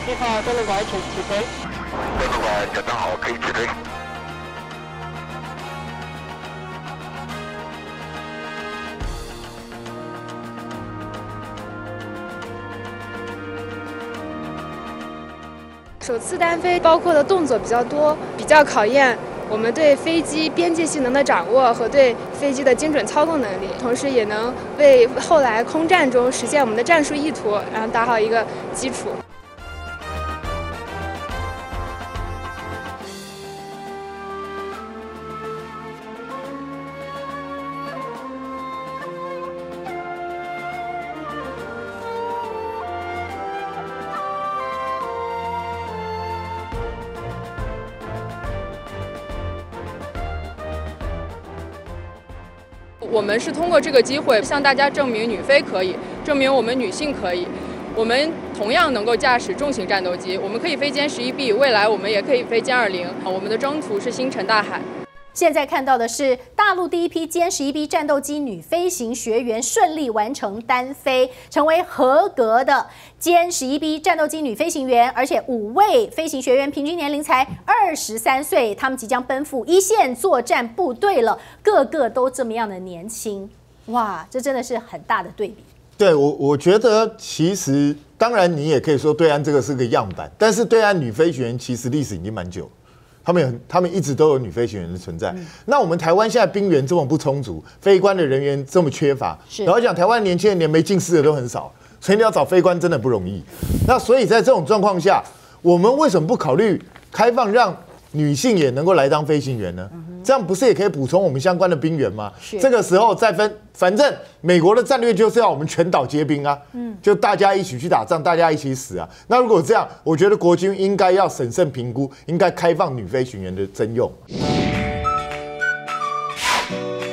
计划登陆拐请起飞。 登陆拐简单好，可以起飞。 首次单飞包括的动作比较多，比较考验我们对飞机边界性能的掌握和对飞机的精准操控能力，同时也能为后来空战中实现我们的战术意图，然后打好一个基础。 我们是通过这个机会向大家证明女飞可以，证明我们女性可以，我们同样能够驾驶重型战斗机，我们可以飞歼11B，未来我们也可以飞歼20，我们的征途是星辰大海。 现在看到的是大陆第一批歼11B 战斗机女飞行学员顺利完成单飞，成为合格的歼11B 战斗机女飞行员，而且5位飞行学员平均年龄才23岁，他们即将奔赴一线作战部队了，个个都这么样的年轻，哇，这真的是很大的对比。 对我觉得其实当然你也可以说对岸这个是个样板，但是对岸女飞行员其实历史已经蛮久。他们一直都有女飞行员的存在。那我们台湾现在兵源这么不充足，飞官的人员这么缺乏，然后讲台湾年轻人连没近视的都很少，所以你要找飞官真的不容易。那所以在这种状况下，我们为什么不考虑开放让女性也能够来当飞行员呢？这样不是也可以补充我们相关的兵源吗？这个时候再分，反正美国的战略就是要我们全岛皆兵啊，就大家一起去打仗，大家一起死啊。那如果这样，我觉得国军应该要审慎评估，应该开放女飞行员的征用。